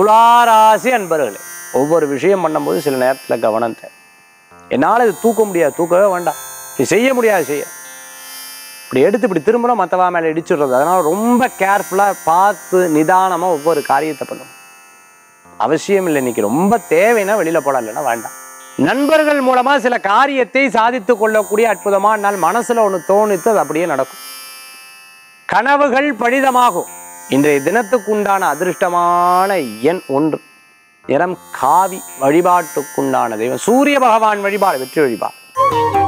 துளாராசி அன்பர்களே, ஒவ்வொரு விஷயம் பண்ணும்போது சில நேரத்தில் கவனம் தேவை. என்னால் இது தூக்க முடியாது, தூக்கவே வேண்டாம், இது செய்ய முடியாது, செய்ய இப்படி எடுத்து இப்படி திரும்பணும் மற்றவா மேலே இடிச்சுடுறது. அதனால் ரொம்ப கேர்ஃபுல்லாக பார்த்து நிதானமாக ஒவ்வொரு காரியத்தை பண்ணணும். அவசியம் இல்லை, இன்னைக்கு ரொம்ப தேவைன்னா வெளியில் போட, இல்லைன்னா வேண்டாம். நண்பர்கள் மூலமாக சில காரியத்தை சாதித்து கொள்ளக்கூடிய அற்புதமான நாள். மனசில் ஒன்று தோணித்து அது அப்படியே நடக்கும். கனவுகள் பலிதமாகும். இன்றைய தினத்துக்கு உண்டான அதிர்ஷ்டமான எண் 1, நிறம் காவி. வழிபாட்டுக்குண்டான தெய்வம் சூரிய பகவான் வழிபாடு, வெற்றி வழிபாடு.